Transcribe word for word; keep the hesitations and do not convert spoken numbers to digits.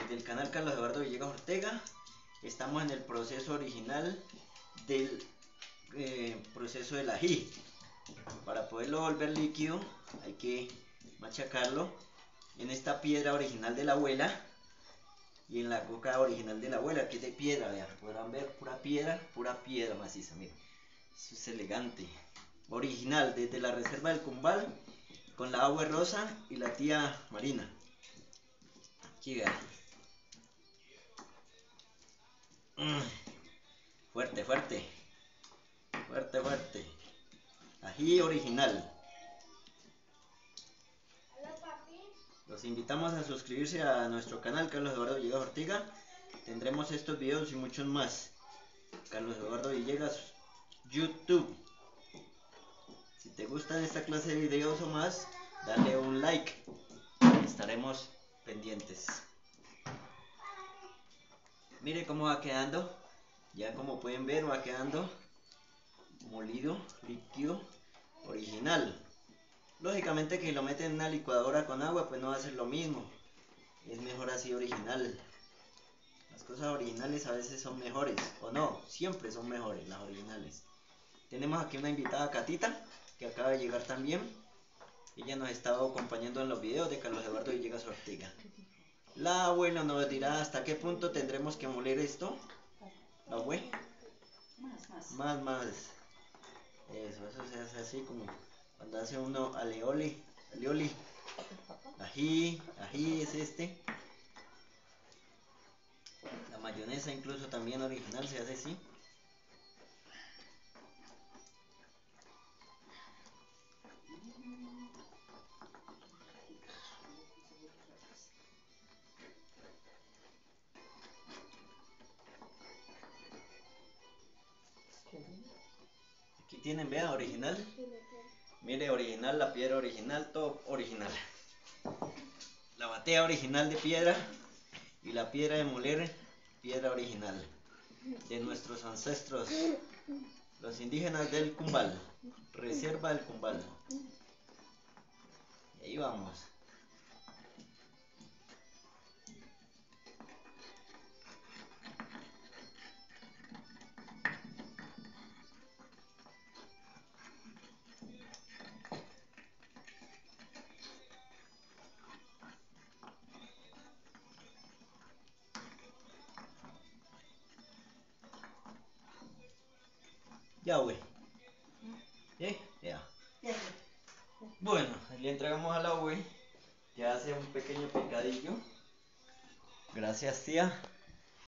del canal Carlos Eduardo Villegas Ortega. Estamos en el proceso original del eh, proceso del ají. Para poderlo volver líquido hay que machacarlo en esta piedra original de la abuela y en la coca original de la abuela, que es de piedra. Vean, podrán ver, pura piedra, pura piedra maciza. Miren, eso es elegante, original, desde la reserva del Cumbal, con la agua rosa y la tía Marina. Aquí vean. Mm. Fuerte, fuerte, fuerte, fuerte. Ají original. Los invitamos a suscribirse a nuestro canal Carlos Eduardo Villegas Ortega. Tendremos estos videos y muchos más. Carlos Eduardo Villegas YouTube. Si te gustan esta clase de videos o más, dale un like. Estaremos pendientes. Mire cómo va quedando. Ya como pueden ver, va quedando molido, líquido, original. Lógicamente que lo meten en una licuadora con agua, pues no va a ser lo mismo. Es mejor así original. Las cosas originales a veces son mejores, o no, siempre son mejores las originales. Tenemos aquí una invitada, Catita, que acaba de llegar también. Ella nos estaba acompañando en los videos de Carlos Eduardo Villegas Ortega. La abuela nos dirá hasta qué punto tendremos que moler esto. La abuela. Más, más. Más, más. Eso, eso se hace así como cuando hace uno aleoli, alioli. Ají, ají es este. La mayonesa incluso también original se hace así. Aquí tienen, vea, original. Mire, original, la piedra original, todo original. La batea original de piedra y la piedra de moler, piedra original de nuestros ancestros, los indígenas del Cumbal, reserva del Cumbal. Y ahí vamos. Ya, güey. ¿Eh? Ya. Bueno, le entregamos a la güey. Ya hace un pequeño picadillo. Gracias, tía.